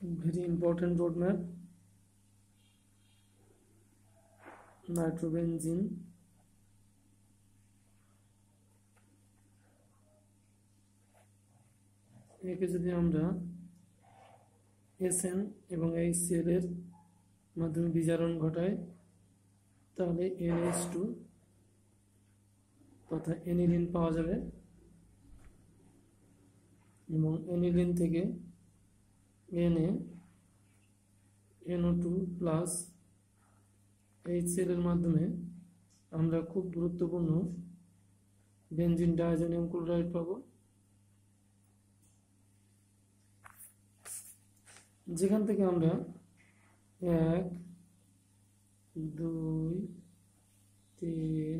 very important roadmap. Nitrobenzene, একে যদি আমরা SN এবং HCl এর মাধ্যমে বিজারণ ঘটাই তাহলে NH2 তথা অ্যানিলিন পাওয়া যাবে এবং অ্যানিলিন থেকে NO2 প্লাস HCl এর মাধ্যমে আমরা খুব গুরুত্বপূর্ণ বেনজিন ডায়াজোনিয়াম ক্লোরাইড পাবো, যেখান থেকে আমরা 1 2 3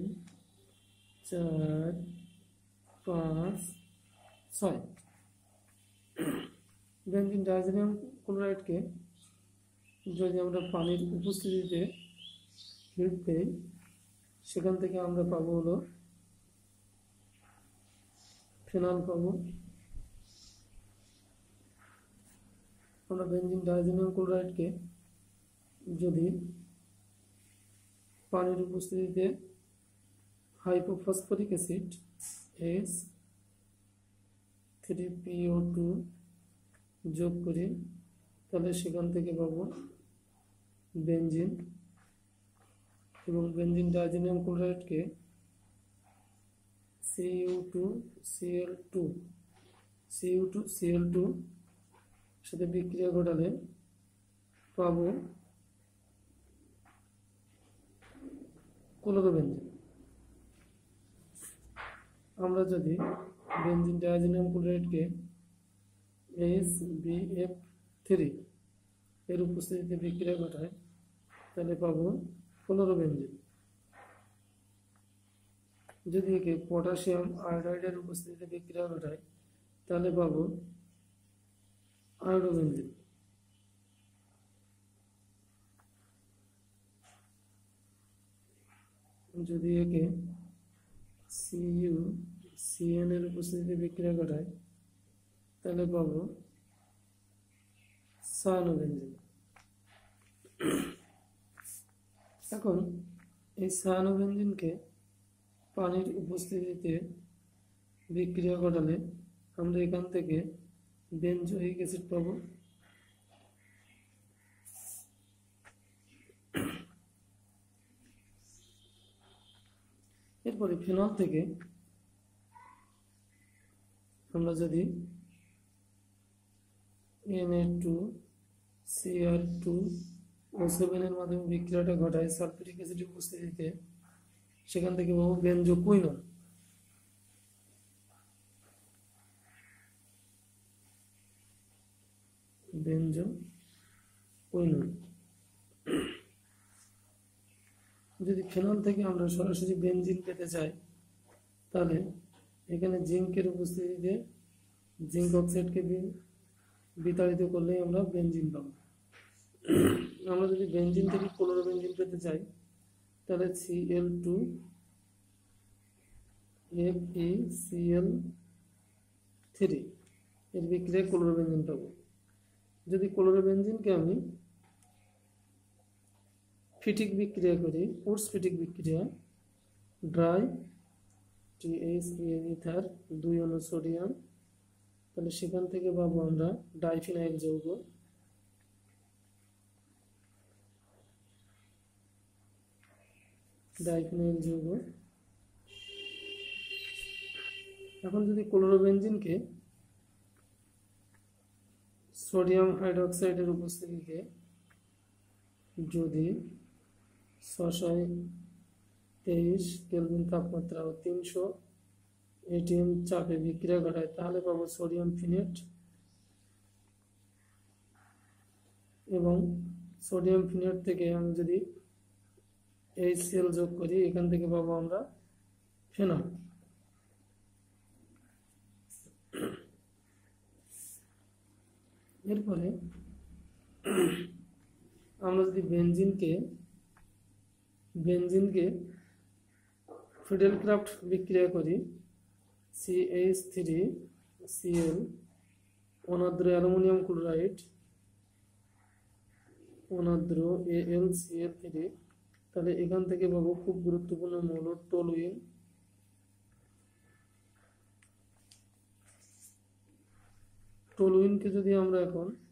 4 5 6 বেনজিন ডায়াজোনিয়াম ক্লোরাইডকে যদি আমরা পানির উপস্থিতিতে হিট দেই সেখান থেকে আমরা পাবো হলো ফেনল পাবো। আমরা বেনজিন ডায়াজোনিয়াম ক্লোরাইডকে যদি পানির উপস্থিতিতে হাইপোফসফরিক অ্যাসিড H3PO2 যোগ করি তাহলে সেখান থেকে পাবো বেনজিন এবং বেনজিন ডায়াজোনিয়াম ক্লোরাইডকে CU2Cl2 সাথে বিক্রিয়া ঘটালে পাবো ক্লোরোবেনজিন। আমরা যদি বেনজিন ডায়াজোনিয়াম ক্লোরাইডকে HBF3 এর উপস্থিতিতে বিক্রিয়া ঘটায় তাহলে পাবো ক্লোরোবেনজিন। যদি একে পটাশিয়াম আয়োডাইডের উপস্থিতিতে বিক্রিয়া ঘটায় তাহলে পাবো আয়োডোবেনজিন। যদি একে CuCN এর উপস্থিতিতে বিক্রিয়া ঘটায় তাহলে পাবো সায়ানোবেনজিন। এখন এই সায়ানোবেনজিনকে পানির উপস্থিতিতে বিক্রিয়া ঘটালে আমরা এখান থেকে বেনজোইক অ্যাসিড পাবো। এরপরে ফেনল থেকে আমরা যদি Na2Cr2O7 এর মাধ্যমে বিক্রিয়াটা ঘটায় সালফিউরিক অ্যাসিডের উপস্থিতিতে সেখান থেকে পাবো বেনজোকুইনল। যদি ফেনল থেকে আমরা সরাসরি বেনজিন পেতে চাই তাহলে এখানে জিঙ্কের উপস্থিতিতে জিঙ্ক অক্সাইডকে বিতাড়িত করলে আমরা বেনজিন পাবো। আমরা যদি বেনজিন থেকে ক্লোরোবেনজিন পেতে চাই তাহলে Cl2FeCl3 এর বিক্রিয়ায় ক্লোরোবেনজিন পাবো। যদি ক্লোরোবেনজিনকে আমি ফিটিক বিক্রিয়া করি, উডস ফিটিক বিক্রিয়া, ড্রাই THCN ইথার 2 অণু সোডিয়াম, তাহলে সেখান থেকে পাবো আমরা ডাইফিনাইল যৌগ। এখন যদি ক্লোরোবেনজিনকে সোডিয়াম হাইড্রোক্সাইডের উপস্থিতিতে যদি 623 কেলভিন তাপমাত্রা ও 300 ATM চাপে বিক্রিয়া ঘটায় তাহলে পাবো সোডিয়াম ফিনেট এবং সোডিয়াম ফিনেট থেকে আমি যদি HCl যোগ করি এখান থেকে পাবো আমরা ফেনল। এরপরে আমরা যদি বেনজিনকে ফিডেলক্রাফট বিক্রিয়া করি CH3Cl অনাদ্র অ্যালুমিনিয়াম ক্লোরাইড অনার্দ্র AlCl3। তাহলে এখান থেকে পাবো খুব গুরুত্বপূর্ণ মৌল টলুইন। টলুইনকে যদি আমরা এখন